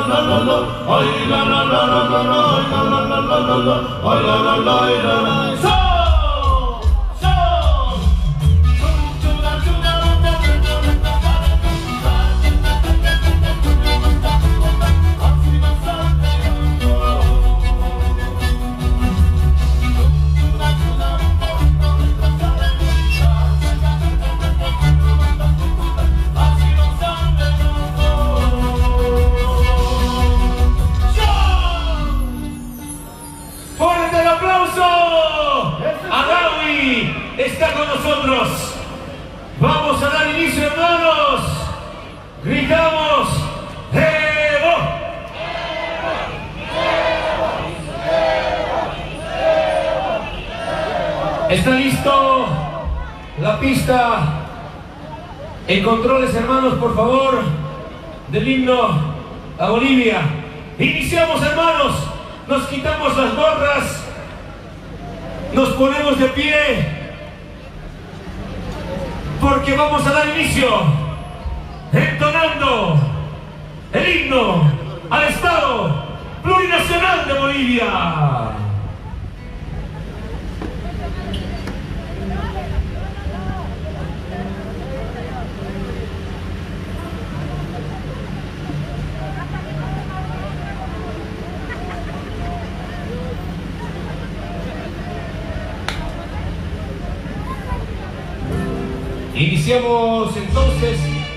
Está con nosotros. Vamos a dar inicio, hermanos. Gritamos ¡Evo! ¿Está listo la pista? En controles, hermanos, por favor, del himno a Bolivia. Iniciamos, hermanos. Nos quitamos las gorras. Nos ponemos de pie. Porque vamos a dar inicio entonando el himno al Estado Plurinacional de Bolivia. Iniciamos entonces.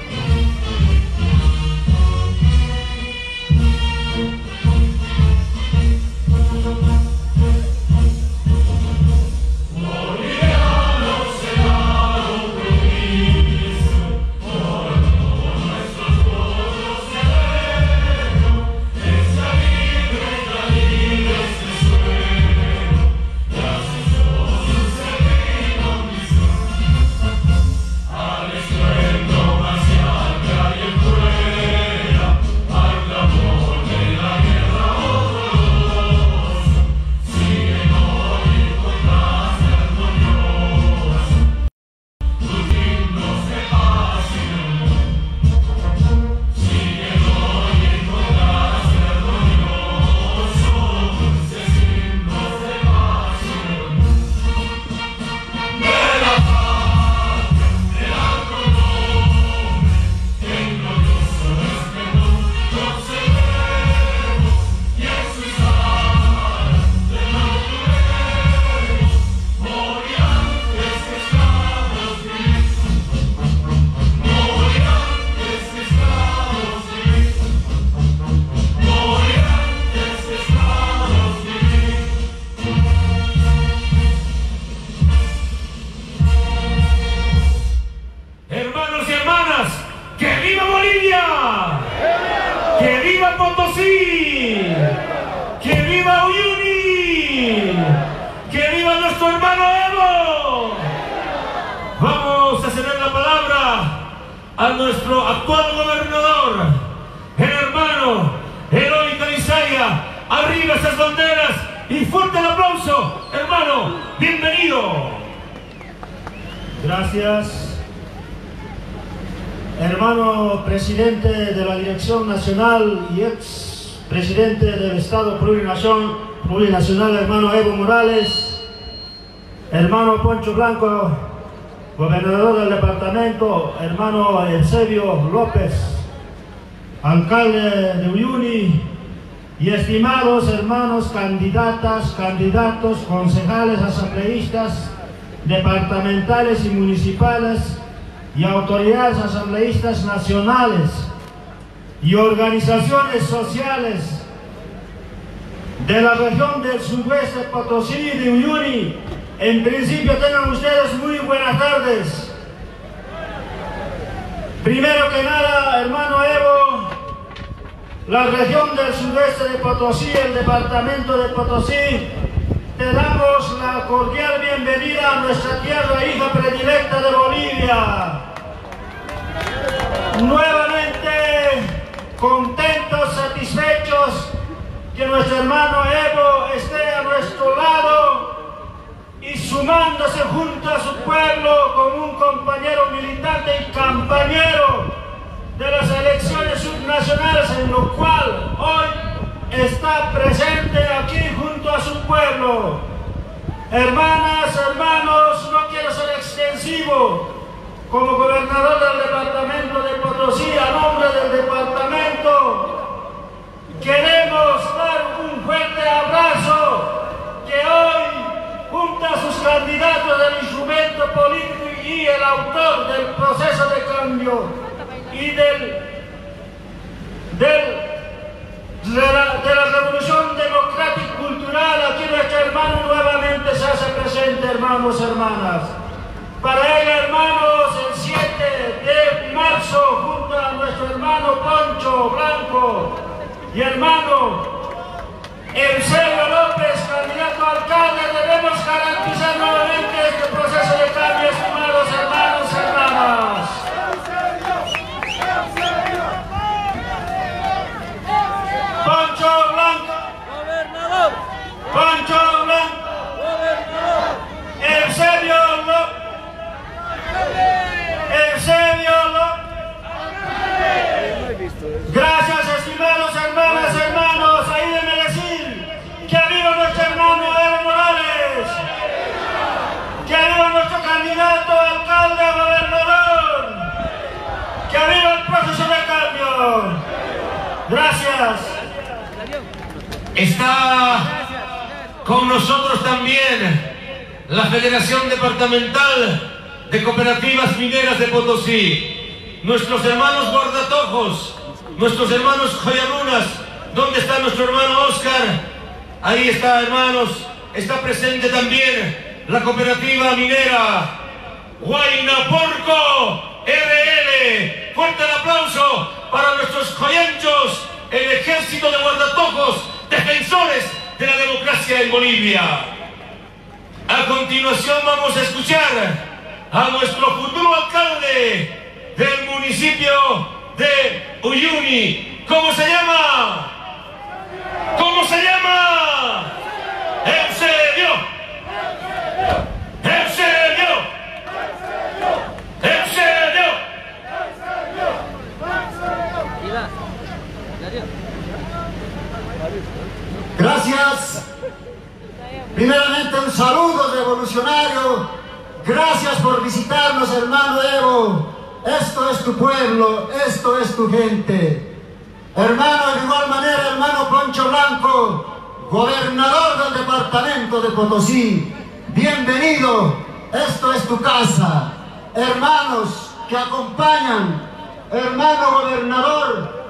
A nuestro actual gobernador, el hermano Eloy Calizaya. Arriba esas banderas y fuerte el aplauso, hermano, bienvenido. Gracias. Hermano presidente de la Dirección Nacional y ex presidente del Estado Plurinacional, hermano Evo Morales, hermano Poncho Blanco, gobernador del departamento, hermano Eusebio López, alcalde de Uyuni, y estimados hermanos candidatas, candidatos, concejales, asambleístas, departamentales y municipales, y autoridades asambleístas nacionales, y organizaciones sociales de la región del sudoeste Potosí de Uyuni. En principio tengan ustedes muy buenas tardes. Primero que nada, hermano Evo, la región del sudeste de Potosí, el departamento de Potosí, te damos la cordial bienvenida a nuestra tierra, hija predilecta de Bolivia. Nuevamente contentos, satisfechos que nuestro hermano Evo esté a nuestro lado y sumándose junto a su pueblo como un compañero militante y campañero de las elecciones subnacionales, en lo cual está presente aquí junto a su pueblo. Hermanas, hermanos, no quiero ser extensivo. Como gobernador del departamento de Potosí, a nombre del departamento, queremos dar un fuerte abrazo que hoy, junto a sus candidatos del instrumento político y el autor del proceso de cambio y de la revolución democrática y cultural, aquí nuestro hermano nuevamente se hace presente, hermanos, hermanas. Para él, hermanos, el 7 de marzo, junto a nuestro hermano Poncho Blanco y hermano Eusebio López, candidato a alcalde, debemos garantizar nuevamente este proceso de cambio, estimados hermanos, hermanas. Poncho Blanco, gobernador. Poncho Blanco, gobernador. Eusebio López. Gracias, estimados hermanas, hermanos. Ahí debe decir que viva nuestro hermano Evo Morales, que viva nuestro candidato a alcalde, a gobernador, que viva el proceso de cambio. Gracias. Está con nosotros también la Federación Departamental de Cooperativas Mineras de Potosí, nuestros hermanos guardatojos, nuestros hermanos joyalunas. ¿Dónde está nuestro hermano Oscar? Ahí está, hermanos. Está presente también la cooperativa minera Huaynaporco RL. Fuerte el aplauso para nuestros joyenchos, el ejército de guardatojos, defensores de la democracia en Bolivia. A continuación vamos a escuchar a nuestro futuro alcalde del municipio de Uyuni. ¿Cómo se llama? ¿Cómo se llama? Eusebio. Eusebio. Eusebio. Gracias. Primeramente un saludo revolucionario. Gracias por visitarnos, hermano Evo. Esto es tu pueblo, esto es tu gente. Hermano, de igual manera, hermano Poncho Blanco, gobernador del departamento de Potosí. Bienvenido, esto es tu casa. Hermanos que acompañan, hermano gobernador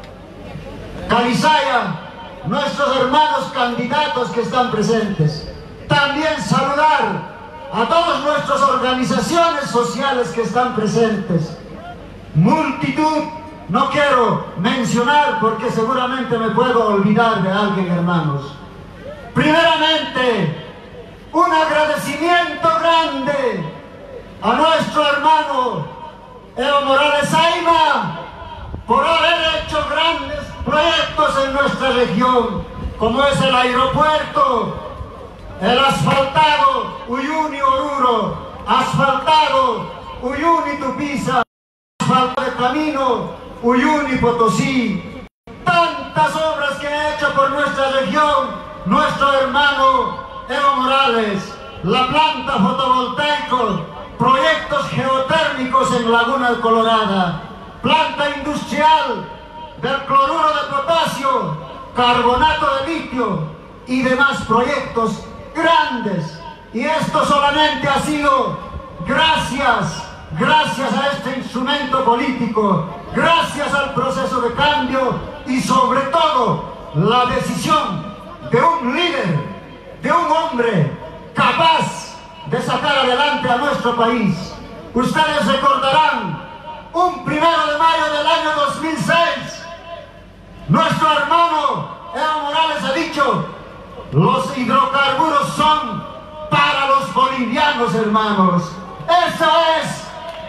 Calizaya, nuestros hermanos candidatos que están presentes. También saludar a todas nuestras organizaciones sociales que están presentes. Multitud, no quiero mencionar porque seguramente me puedo olvidar de alguien, hermanos. Primeramente, un agradecimiento grande a nuestro hermano Evo Morales Ayma por haber hecho grandes proyectos en nuestra región, como es el aeropuerto, el asfaltado Uyuni-Oruro, asfaltado Uyuni-Tupiza, asfaltado de camino Uyuni-Potosí. Tantas obras que ha hecho por nuestra región nuestro hermano Evo Morales. La planta fotovoltaica, proyectos geotérmicos en Laguna Colorada, planta industrial del cloruro de potasio, carbonato de litio y demás proyectos grandes. Y esto solamente ha sido gracias a este instrumento político, gracias al proceso de cambio y sobre todo la decisión de un líder, de un hombre capaz de sacar adelante a nuestro país. Ustedes recordarán, un 1 de mayo del año 2006, nuestro hermano Evo Morales ha dicho: los hidrocarburos son para los bolivianos, hermanos. Esa es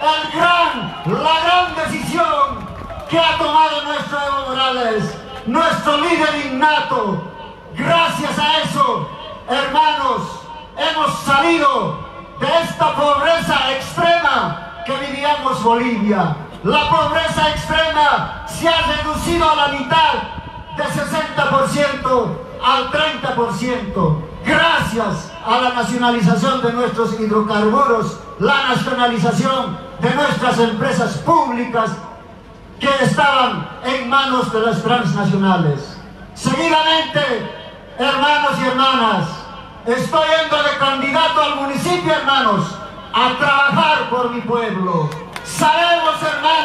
la gran decisión que ha tomado nuestro Evo Morales, nuestro líder innato. Gracias a eso, hermanos, hemos salido de esta pobreza extrema que vivíamos Bolivia. La pobreza extrema se ha reducido a la mitad de 60% al 30%, gracias a la nacionalización de nuestros hidrocarburos, la nacionalización de nuestras empresas públicas que estaban en manos de las transnacionales. Seguidamente, hermanos y hermanas, estoy yendo de candidato al municipio, hermanos, a trabajar por mi pueblo. Sabemos,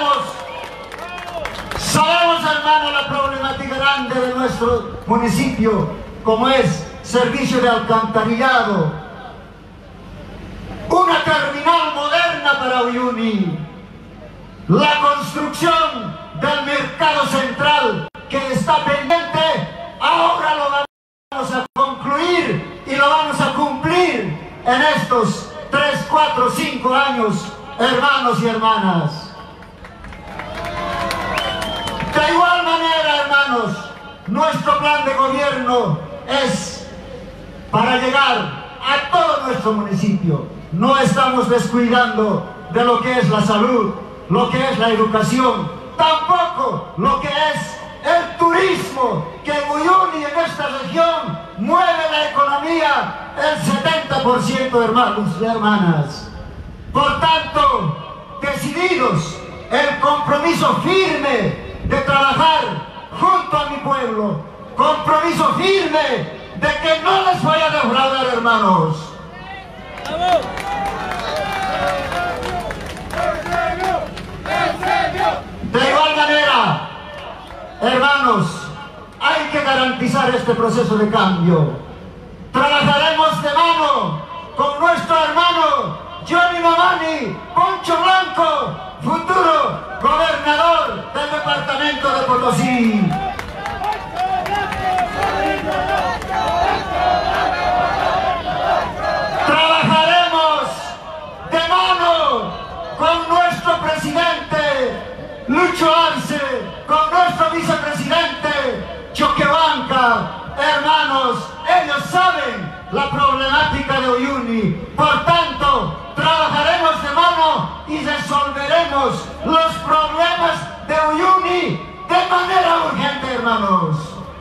hermanos, la problemática grande de nuestro municipio, como es servicio de alcantarillado, una terminal moderna para Uyuni, la construcción del mercado central que está pendiente. Ahora lo vamos a concluir y lo vamos a cumplir en estos 3, 4, 5 años, hermanos y hermanas. De igual manera, hermanos, nuestro plan de gobierno es para llegar a todo nuestro municipio. No estamos descuidando de lo que es la salud, lo que es la educación, tampoco lo que es el turismo, que en Uyuni, en esta región, mueve la economía el 70%, hermanos y hermanas. Por tanto, decididos, el compromiso firme de trabajar junto a mi pueblo, compromiso firme de que no les voy a defraudar, hermanos. De igual manera, hermanos, hay que garantizar este proceso de cambio. Trabajaremos de mano con nuestro hermano Johnny Mamani, Poncho Blanco, futuro gobernador del departamento de Potosí. Trabajaremos de mano con nuestro presidente Lucho Arce, con nuestro vicepresidente Choquehuanca. Hermanos, ellos saben la problemática de Uyuni. Por tanto, trabajaremos de mano y resolveremos los problemas de Uyuni de manera urgente, hermanos.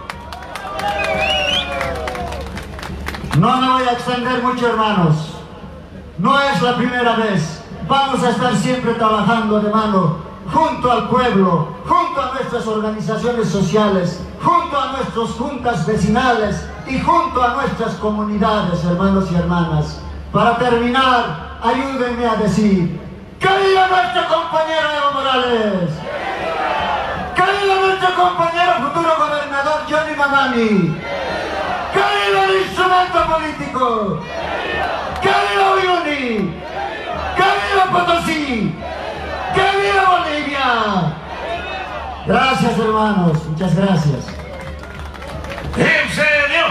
No me voy a extender mucho, hermanos. No es la primera vez. Vamos a estar siempre trabajando de mano junto al pueblo, junto a nuestras organizaciones sociales, junto a nuestras juntas vecinales y junto a nuestras comunidades, hermanos y hermanas. Para terminar, ayúdenme a decir: ¡que viva nuestro compañero Evo Morales! ¡Que viva nuestro compañero futuro gobernador Johnny Mamani! ¡Que viva el instrumento político! ¡Que viva Uyuni! ¡Que viva Potosí! ¡Que viva Bolivia! Gracias, hermanos. Muchas gracias. ¡En serio!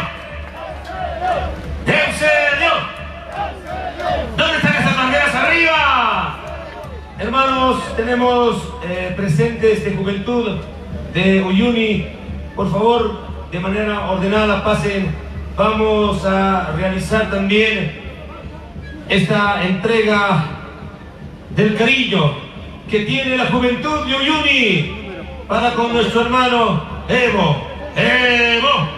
¡En serio! ¿Dónde están esas banderas arriba? Hermanos, tenemos presentes de Juventud de Uyuni. Por favor, de manera ordenada, pasen. Vamos a realizar también esta entrega del cariño que tiene la juventud de Uyuni para con nuestro hermano Evo. ¡Evo!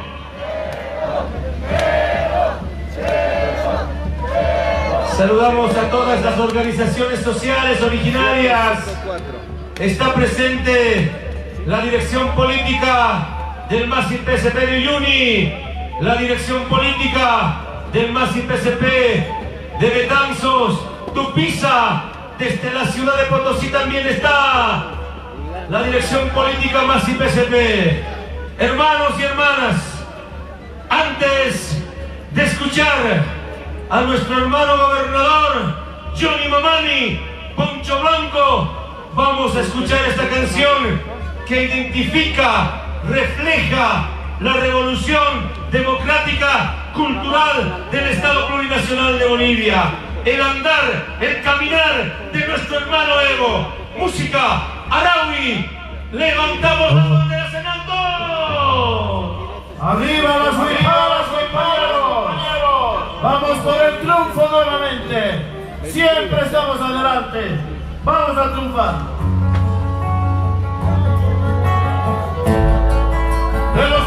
Saludamos a todas las organizaciones sociales originarias. Está presente la dirección política del MASI-PSP de Uyuni, la dirección política del MASI-PSP de Betanzos, Tupiza. Desde la ciudad de Potosí también está la dirección política MASI-PSP. Hermanos y hermanas, antes de escuchar a nuestro hermano gobernador Johnny Mamani, Poncho Blanco, vamos a escuchar esta canción que identifica, refleja la revolución democrática, cultural del Estado Plurinacional de Bolivia. El andar, el caminar de nuestro hermano Evo. Música, Araui, levantamos las banderas en alto. ¡Arriba las huiparas, compañeros! ¡Vamos por el triunfo nuevamente! Siempre estamos adelante. ¡Vamos a triunfar!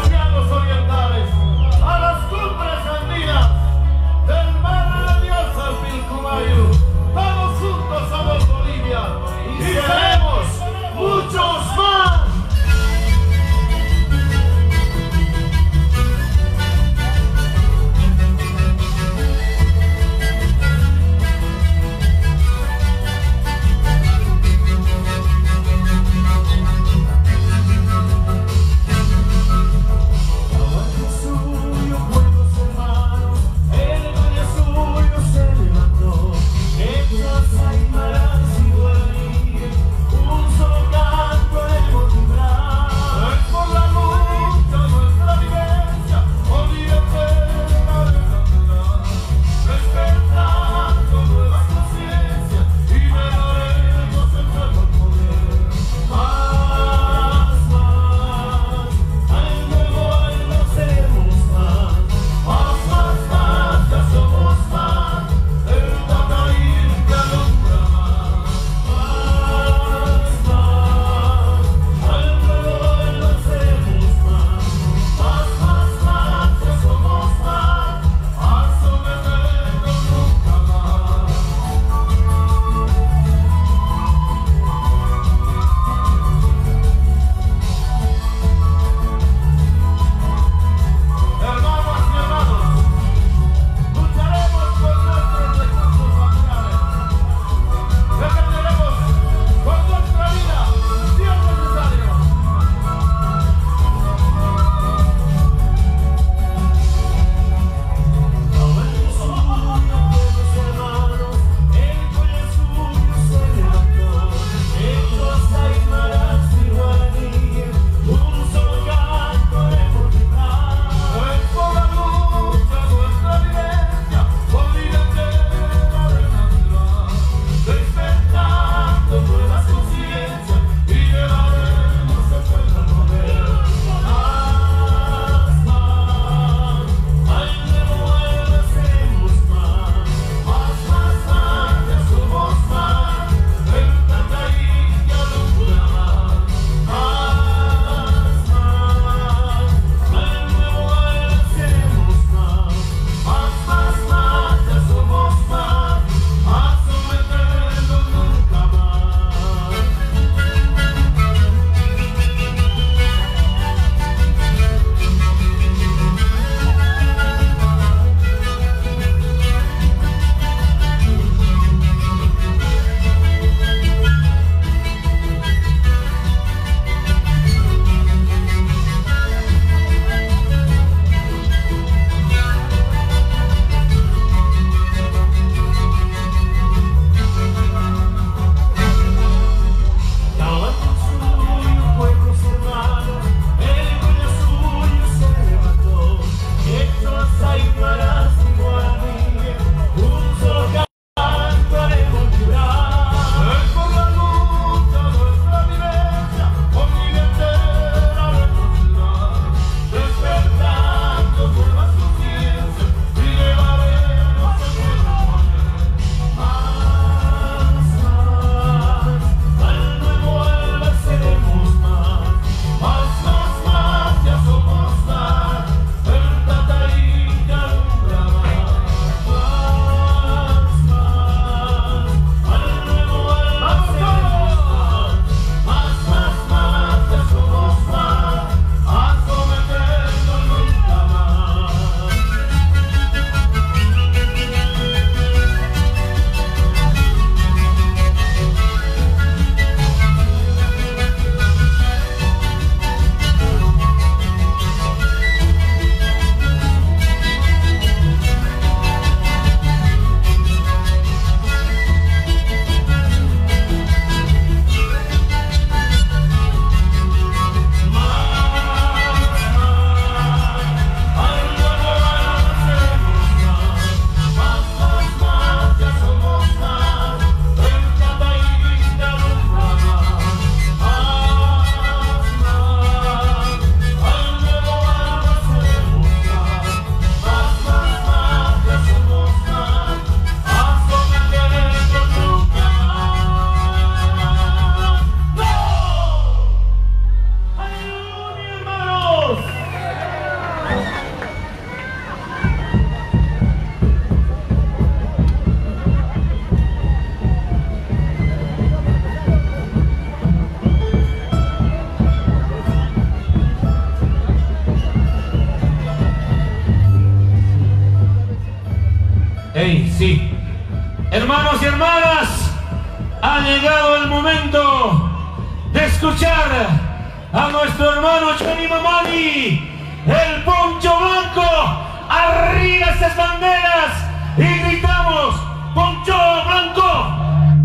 sí. Hermanos y hermanas, ha llegado el momento de escuchar a nuestro hermano Johnny Mamani, el Poncho Blanco. Arriba esas banderas y gritamos: ¡Poncho Blanco!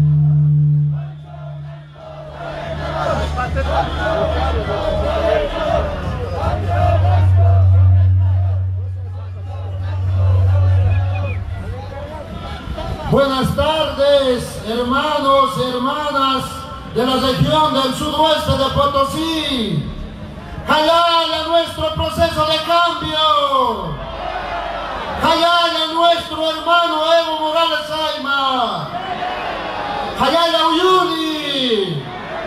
Buenas tardes, hermanos y hermanas de la región del sudoeste de Potosí. ¡Jalala nuestro proceso de cambio! ¡Jalala nuestro hermano Evo Morales Saima! ¡Jalala Uyuni!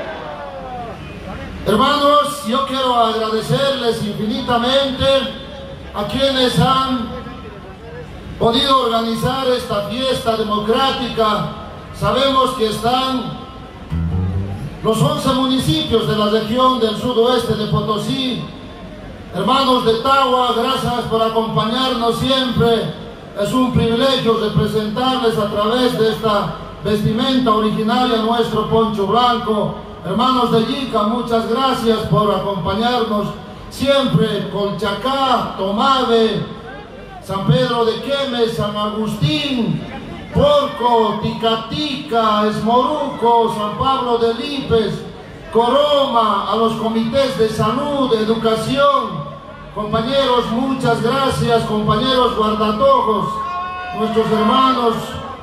Hermanos, yo quiero agradecerles infinitamente a quienes han podido organizar esta fiesta democrática. Sabemos que están los 11 municipios de la región del sudoeste de Potosí. Hermanos de Tagua, gracias por acompañarnos siempre. Es un privilegio representarles a través de esta vestimenta originaria nuestro Poncho Blanco. Hermanos de Yica, muchas gracias por acompañarnos siempre. Colchacá, Tomave, San Pedro de Quemes, San Agustín, Porco, Ticatica, Esmoruco, San Pablo de Lipes, Coroma, a los comités de salud, de educación. Compañeros, muchas gracias. Compañeros guardatojos, nuestros hermanos,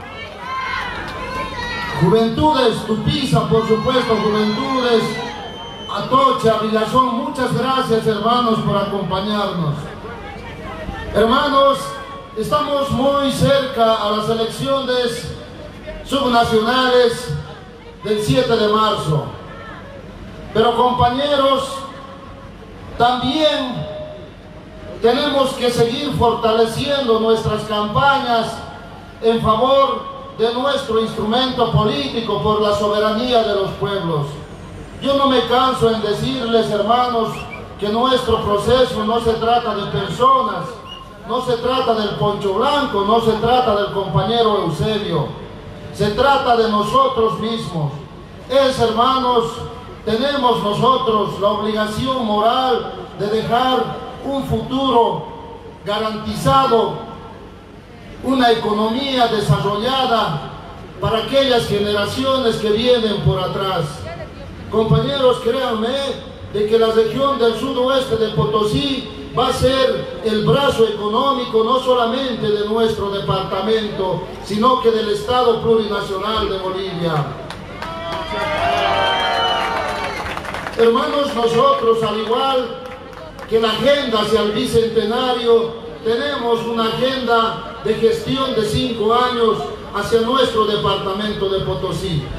Juventudes, Tupiza, por supuesto, Juventudes, Atocha, Villazón, muchas gracias, hermanos, por acompañarnos. Hermanos, estamos muy cerca a las elecciones subnacionales del 7 de marzo. Pero compañeros, también tenemos que seguir fortaleciendo nuestras campañas en favor de nuestro instrumento político por la soberanía de los pueblos. Yo no me canso en decirles, hermanos, que nuestro proceso no se trata de personas, no se trata del Poncho Blanco, no se trata del compañero Eusebio, se trata de nosotros mismos. Hermanos, tenemos nosotros la obligación moral de dejar un futuro garantizado, una economía desarrollada para aquellas generaciones que vienen por atrás. Compañeros, créanme de que la región del sudoeste de Potosí va a ser el brazo económico no solamente de nuestro departamento, sino que del Estado plurinacional de Bolivia. Hermanos, nosotros, al igual que la agenda hacia el bicentenario, tenemos una agenda de gestión de 5 años hacia nuestro departamento de Potosí.